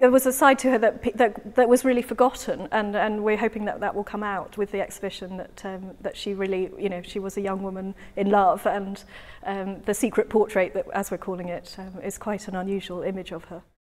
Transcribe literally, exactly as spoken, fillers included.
There was a side to her that that, that was really forgotten, and, and we're hoping that that will come out with the exhibition, that um, that she really, you know, she was a young woman in love, and um, the secret portrait, that, as we're calling it, um, is quite an unusual image of her.